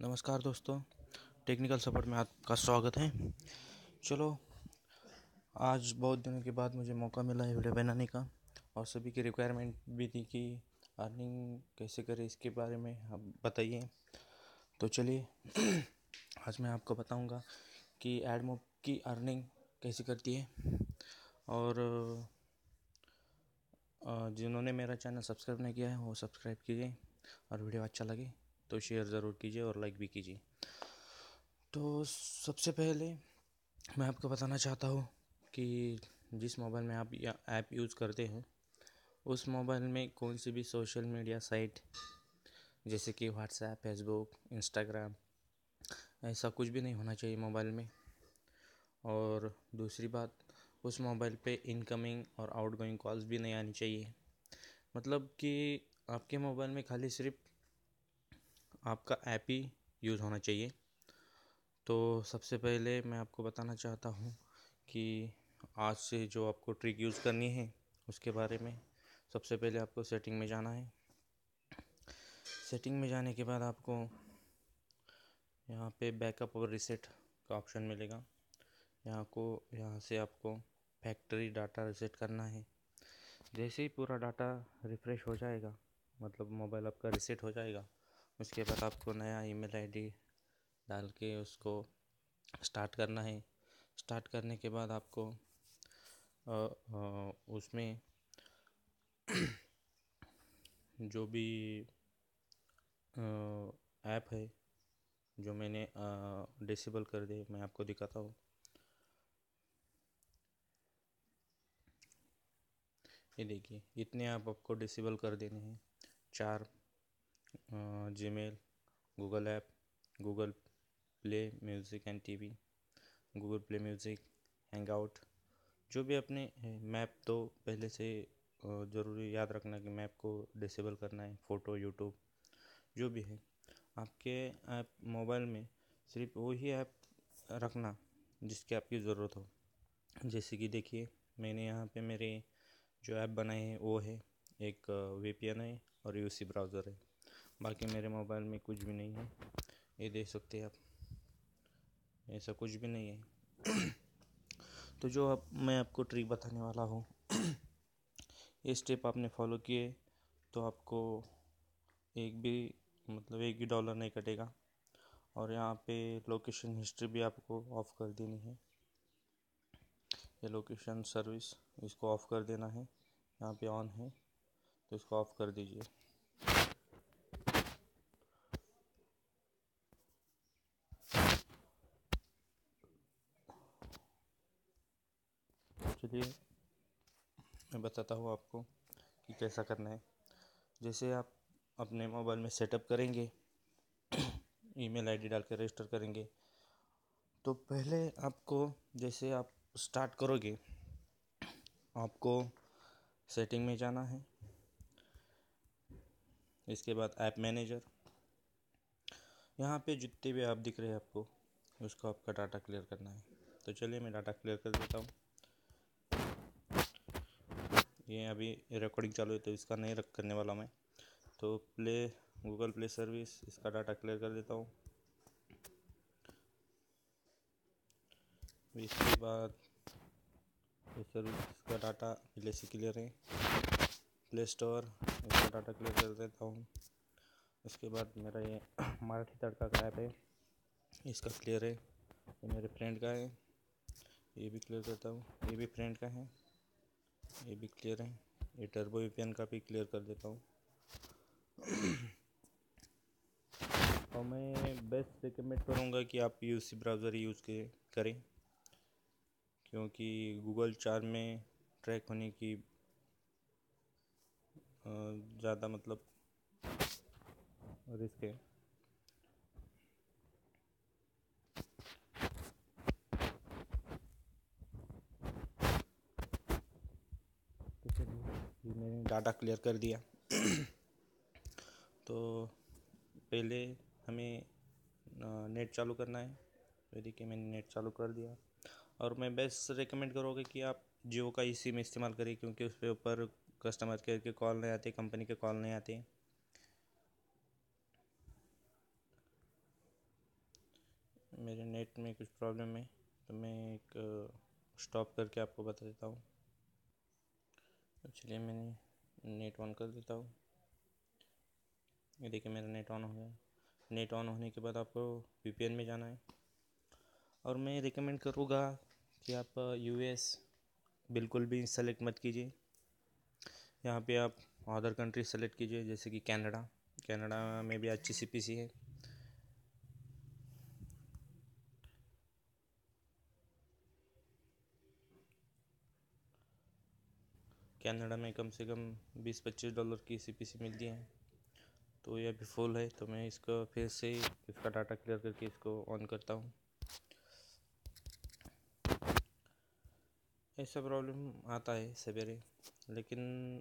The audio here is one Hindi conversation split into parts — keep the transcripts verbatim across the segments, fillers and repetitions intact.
नमस्कार दोस्तों, टेक्निकल सपोर्ट में आपका स्वागत है। चलो, आज बहुत दिनों के बाद मुझे मौका मिला है वीडियो बनाने का और सभी की रिक्वायरमेंट भी थी कि अर्निंग कैसे करें इसके बारे में आप बताइए। तो चलिए आज मैं आपको बताऊंगा कि एडमोब की अर्निंग कैसे करती है। और जिन्होंने मेरा चैनल सब्सक्राइब नहीं किया है वो सब्सक्राइब कीजिए और वीडियो अच्छा लगे तो शेयर ज़रूर कीजिए और लाइक भी कीजिए। तो सबसे पहले मैं आपको बताना चाहता हूँ कि जिस मोबाइल में आप या ऐप यूज़ करते हैं उस मोबाइल में कौन सी भी सोशल मीडिया साइट जैसे कि व्हाट्सएप, फेसबुक, इंस्टाग्राम ऐसा कुछ भी नहीं होना चाहिए मोबाइल में। और दूसरी बात, उस मोबाइल पे इनकमिंग और आउटगोइंग कॉल्स भी नहीं आनी चाहिए। मतलब कि आपके मोबाइल में खाली सिर्फ आपका ऐप ही यूज़ होना चाहिए। तो सबसे पहले मैं आपको बताना चाहता हूँ कि आज से जो आपको ट्रिक यूज़ करनी है उसके बारे में। सबसे पहले आपको सेटिंग में जाना है। सेटिंग में जाने के बाद आपको यहाँ पे बैकअप और रीसेट का ऑप्शन मिलेगा। यहाँ को यहाँ से आपको फैक्ट्री डाटा रीसेट करना है। जैसे ही पूरा डाटा रिफ़्रेश हो जाएगा, मतलब मोबाइल आपका रीसेट हो जाएगा, उसके बाद आपको नया ईमेल आईडी डाल के उसको स्टार्ट करना है। स्टार्ट करने के बाद आपको आ, आ, उसमें जो भी ऐप है जो मैंने डिसेबल कर दिए मैं आपको दिखाता हूँ। ये देखिए, इतने ऐप आपको डिसेबल कर देने हैं। चार, Gmail, Google app, Google Play music and TV, Google Play music, hangout, जो भी अपने मैप तो पहले से ज़रूरी याद रखना कि मैप को डिसेबल करना है। फ़ोटो, यूट्यूब, जो भी है आपके ऐप मोबाइल में सिर्फ वही ऐप रखना जिसकी आपकी ज़रूरत हो। जैसे कि देखिए, मैंने यहाँ पे मेरे जो ऐप बनाए हैं वो है एक वीपीएन है और यूसी ब्राउज़र है। बाकी मेरे मोबाइल में कुछ भी नहीं है, ये देख सकते हैं आप, ऐसा कुछ भी नहीं है। तो जो अब मैं आपको ट्रिक बताने वाला हूँ ये स्टेप आपने फॉलो किए तो आपको एक भी मतलब एक भी डॉलर नहीं कटेगा। और यहाँ पे लोकेशन हिस्ट्री भी आपको ऑफ़ कर देनी है। ये लोकेशन सर्विस इसको ऑफ़ कर देना है। यहाँ पे ऑन है तो इसको ऑफ़ कर दीजिए। चलिए मैं बताता हूँ आपको कि कैसा करना है। जैसे आप अपने मोबाइल में सेटअप करेंगे, ईमेल आईडी डाल के रजिस्टर करेंगे, तो पहले आपको जैसे आप स्टार्ट करोगे आपको सेटिंग में जाना है। इसके बाद ऐप मैनेजर, यहाँ पे जितने भी ऐप दिख रहे हैं आपको उसको आपका डाटा क्लियर करना है। तो चलिए मैं डाटा क्लियर कर देता हूँ। ये अभी रिकॉर्डिंग चालू है तो इसका नहीं रख करने वाला मैं। तो प्ले गूगल प्ले सर्विस, इसका डाटा क्लियर कर देता हूँ। इसके बाद ये सर्विस का डाटा पहले से क्लियर है। प्ले स्टोर, इसका डाटा क्लियर कर देता हूँ। उसके बाद मेरा ये मराठी तड़का का ऐप है, इसका क्लियर है। ये मेरे फ्रेंड का है, ये भी क्लियर करता हूँ। ये भी फ्रेंड का है, ये भी क्लियर है। ये टर्बो वीपीएन का भी क्लियर कर देता हूँ। और मैं बेस्ट रिकमेंड करूँगा कि आप यूसी ब्राउज़र यूज़ करें, क्योंकि गूगल चार में ट्रैक होने की ज़्यादा मतलब रिस्क है। तो चलिए, ये मैंने डाटा क्लियर कर दिया। तो पहले हमें नेट चालू करना है। तो देखिए मैंने नेट चालू कर दिया। और मैं बेस्ट रिकमेंड करूँगा कि आप जियो का ई सिम इस्तेमाल करिए, क्योंकि उस पे ऊपर कस्टमर केयर के कॉल नहीं आते, कंपनी के कॉल नहीं आते। मेरे नेट में कुछ प्रॉब्लम है, तो मैं एक स्टॉप करके आपको बता देता हूँ। तो चलिए मैंने नेट ऑन कर देता हूँ। ये देखिए मेरा नेट ऑन हो गया। नेट ऑन होने के बाद आपको वीपीएन में जाना है, और मैं रिकमेंड करूँगा कि आप यूएस बिल्कुल भी सेलेक्ट मत कीजिए। यहाँ पे आप अदर कंट्री सेलेक्ट कीजिए, जैसे कि कनाडा। कनाडा में भी अच्छी सीपीसी है। कनाडा में कम से कम बीस पच्चीस डॉलर की सीपीसी मिलती है। तो ये अभी फुल है, तो मैं इसको फिर से इसका डाटा क्लियर करके इसको ऑन करता हूँ। ऐसा प्रॉब्लम आता है सवेरे, लेकिन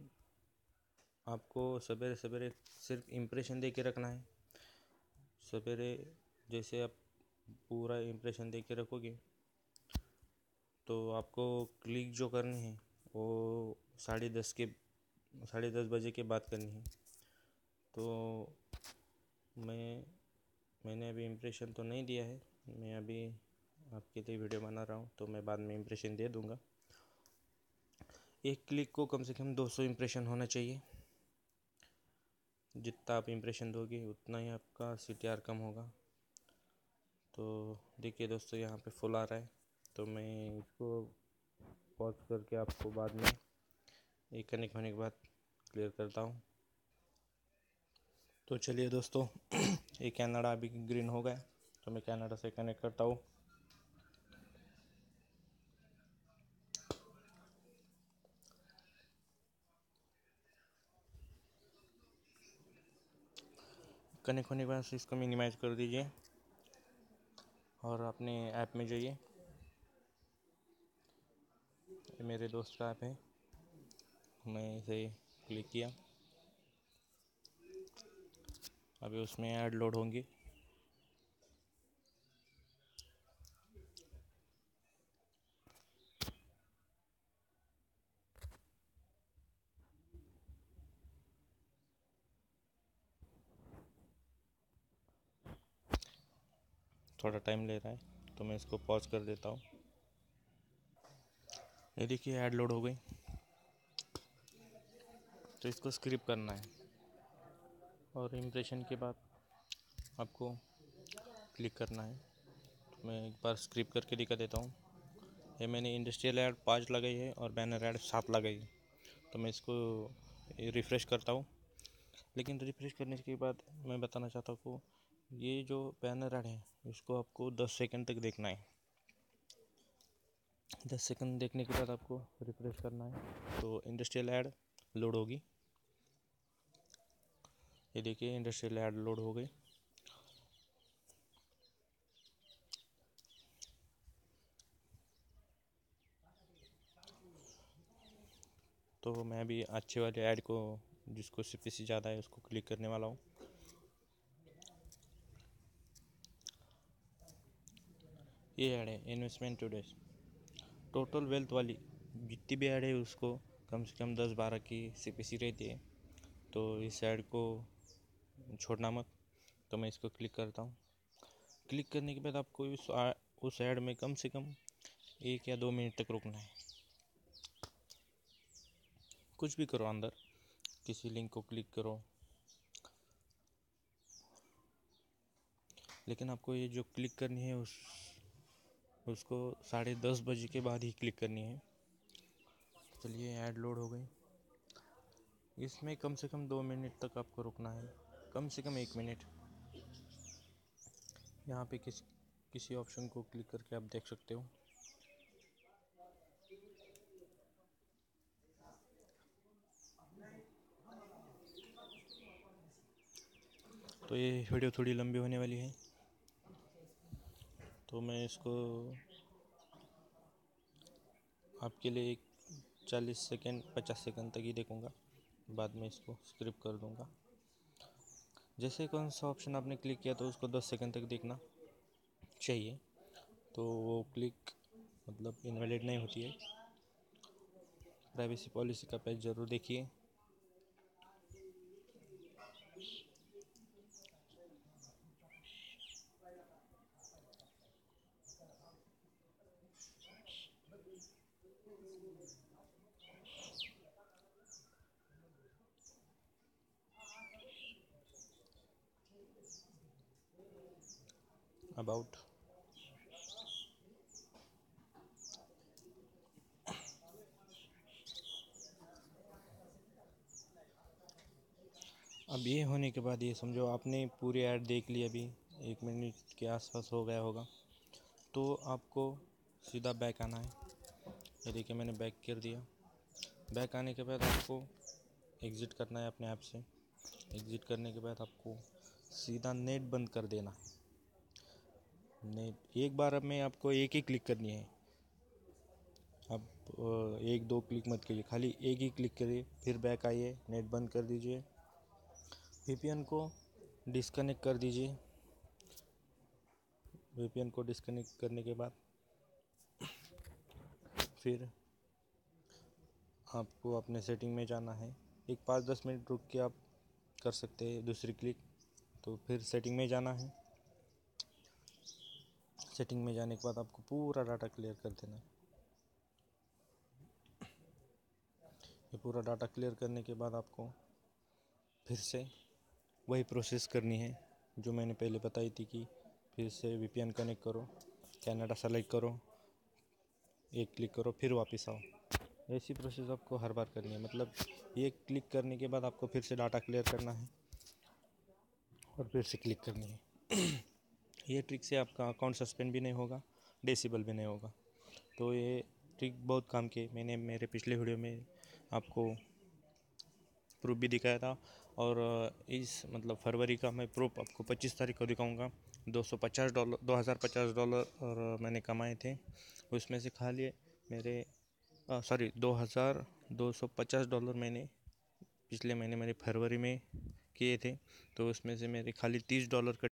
आपको सवेरे सवेरे सिर्फ इम्प्रेशन दे के रखना है। सवेरे जैसे आप पूरा इम्प्रेशन दे के रखोगे, तो आपको क्लिक जो करनी है वो साढ़े दस के साढ़े दस बजे के बाद करनी है। तो मैं मैंने अभी इम्प्रेशन तो नहीं दिया है, मैं अभी आपके लिए वीडियो बना रहा हूँ, तो मैं बाद में इम्प्रेशन दे दूँगा। एक क्लिक को कम से कम दो सौ इम्प्रेशन होना चाहिए। जितना आप इम्प्रेशन दोगे उतना ही आपका सीटीआर कम होगा। तो देखिए दोस्तों, यहाँ पे फुल आ रहा है, तो मैं इसको पॉज करके आपको बाद में एक कनेक्ट होने के बाद क्लियर करता हूँ। तो चलिए दोस्तों, ये कनाडा अभी ग्रीन हो गया, तो मैं कनाडा से कनेक्ट करता हूँ। कनेक्ट होने के बाद इसको मिनिमाइज कर दीजिए और अपने ऐप में जाइए। ये मेरे दोस्त का ऐप है, मैं इसे क्लिक किया। अभी उसमें ऐड लोड होंगी। थोड़ा टाइम ले रहा है, तो मैं इसको पॉज कर देता हूँ। ये देखिए ऐड लोड हो गई, तो इसको स्क्रिप करना है, और इम्प्रेशन के बाद आपको क्लिक करना है। तो मैं एक बार स्क्रिप करके दिखा देता हूँ। ये मैंने इंडस्ट्रियल ऐड पाँच लगाई है और बैनर ऐड सात लगाई है। तो मैं इसको रिफ़्रेश करता हूँ। लेकिन रिफ़्रेश करने के बाद मैं बताना चाहता हूँ, ये जो बैनर ऐड है इसको आपको दस सेकंड तक देखना है। दस सेकंड देखने के बाद आपको रिफ़्रेश करना है, तो इंडस्ट्रियल ऐड लोड होगी। ये देखिए इंडस्ट्रियल ऐड लोड हो गई। तो मैं भी अच्छे वाले ऐड को, जिसको सीपीसी ज़्यादा है, उसको क्लिक करने वाला हूँ। ये ऐड है इन्वेस्टमेंट टुडे। टोटल वेल्थ वाली जितनी भी ऐड है उसको कम से कम दस बारह की सीपीसी रहती है, तो इस ऐड को छोड़ना मत। तो मैं इसको क्लिक करता हूँ। क्लिक करने के बाद आपको उस उस ऐड में कम से कम एक या दो मिनट तक रुकना है। कुछ भी करो, अंदर किसी लिंक को क्लिक करो, लेकिन आपको ये जो क्लिक करनी है उस उसको साढ़े दस बजे के बाद ही क्लिक करनी है। चलिए ऐड लोड हो गई। इसमें कम से कम दो मिनट तक आपको रुकना है, कम से कम एक मिनट। यहाँ पे किस किसी ऑप्शन को क्लिक करके आप देख सकते हो। तो ये वीडियो थोड़ी लंबी होने वाली है, तो मैं इसको आपके लिए एक चालीस सेकंड पचास सेकंड तक ही देखूँगा, बाद में इसको स्किप कर दूँगा। जैसे कौन सा ऑप्शन आपने क्लिक किया तो उसको दस सेकंड तक देखना चाहिए, तो वो क्लिक मतलब इनवैलिड नहीं होती है। प्राइवेसी पॉलिसी का पेज ज़रूर देखिए। अबाउट। अब ये होने के बाद ये समझो आपने पूरी ऐड देख ली, अभी एक मिनट के आसपास हो गया होगा, तो आपको सीधा बैक आना है। ये देखिए मैंने बैक कर दिया। बैक आने के बाद आपको एग्ज़िट करना है अपने ऐप से। एग्ज़िट करने के बाद आपको सीधा नेट बंद कर देना है। नेट एक बार अब में आपको एक ही क्लिक करनी है। अब एक दो क्लिक मत कीजिए, खाली एक ही क्लिक करिए, फिर बैक आइए, नेट बंद कर दीजिए, वीपीएन को डिस्कनेक्ट कर दीजिए। वीपीएन को डिस्कनेक्ट करने के बाद फिर आपको अपने सेटिंग में जाना है। एक पाँच दस मिनट रुक के आप कर सकते हैं दूसरी क्लिक। तो फिर सेटिंग में जाना है। सेटिंग में जाने के बाद आपको पूरा डाटा क्लियर कर देना है। ये पूरा डाटा क्लियर करने के बाद आपको फिर से वही प्रोसेस करनी है जो मैंने पहले बताई थी, कि फिर से वीपीएन कनेक्ट करो, कनाडा सेलेक्ट करो, एक क्लिक करो, फिर वापस आओ। ऐसी प्रोसेस आपको हर बार करनी है। मतलब एक क्लिक करने के बाद आपको फिर से डाटा क्लियर करना है और फिर से क्लिक करनी है। ये ट्रिक से आपका अकाउंट सस्पेंड भी नहीं होगा, डिसेबल भी नहीं होगा। तो ये ट्रिक बहुत काम की। मैंने मेरे पिछले वीडियो में आपको प्रूफ भी दिखाया था, और इस मतलब फरवरी का मैं प्रूफ आपको पच्चीस तारीख को दिखाऊंगा। दो सौ पचास डॉलर दो हज़ार पचास डॉलर और मैंने कमाए थे। उसमें से खाली मेरे सॉरी दो हज़ार दो सौ पचास डॉलर मैंने पिछले महीने मेरे फरवरी में किए थे। तो उसमें से मेरे खाली तीस डॉलर का